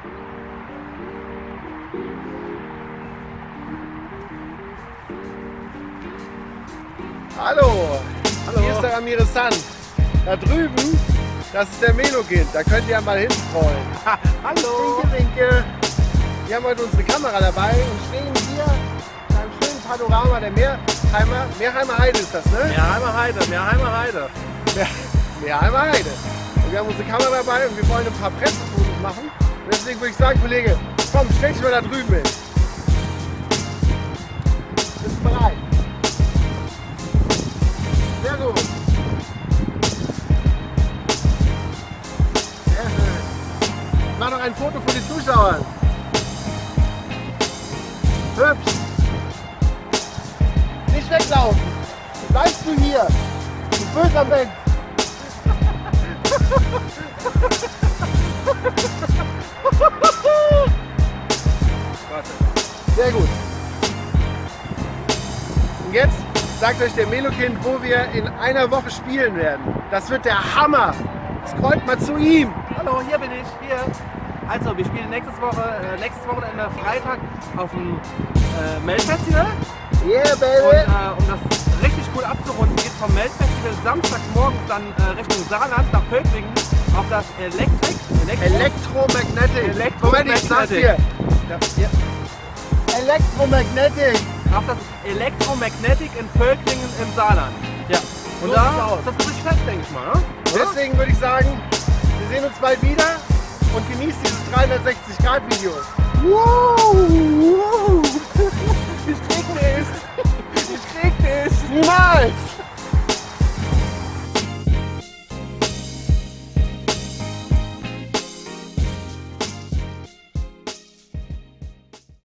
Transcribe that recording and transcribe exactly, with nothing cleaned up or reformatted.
Hallo. Hallo. Hier ist der Ramirez San. Da drüben, das ist der Melokind. Da könnt ihr ja mal hinscrollen. Hallo. Winke, winke. Wir haben heute unsere Kamera dabei und stehen hier in einem schönen Panorama der Meerheimer, Meerheimer Heide ist das, ne? Meerheimer Heide, Meerheimer Heide. Meer, Meerheimer Heide. Und wir haben unsere Kamera dabei und wir wollen ein paar Pressefotos machen. Und deswegen würde ich sagen, Kollege, komm, stell dich mal da drüben hin. Bist du bereit? Sehr gut. Sehr schön. Mach noch ein Foto von den Zuschauern. Hübsch. Nicht weglaufen. Bleibst du hier. Du bist am Bett. Sehr gut. Und jetzt sagt euch der Melokind, wo wir in einer Woche spielen werden. Das wird der Hammer. Scrollt mal zu ihm. Hallo, hier bin ich, hier. Also, wir spielen nächstes, Woche, äh, nächstes Wochenende Freitag auf dem äh, Melt-Festival. Yeah, Und baby. äh, um das richtig cool abzurunden, geht vom Melt-Festival samstagsmorgens dann äh, Richtung Saarland nach Völklingen auf das Electric. Elektro Electromagnetic. Electromagnetic. Moment, ich sag's dir. Ja, Electromagnetic. auf das Electromagnetic in Völklingen im Saarland. Ja. Und So da, sieht's aus. das ist fest, denke ich mal, ne? Deswegen würde ich sagen, wir sehen uns bald wieder und genießt dieses dreihundertsechzig Grad Video. Wow, wow. Ich krieg das. Ich krieg das. Niemals!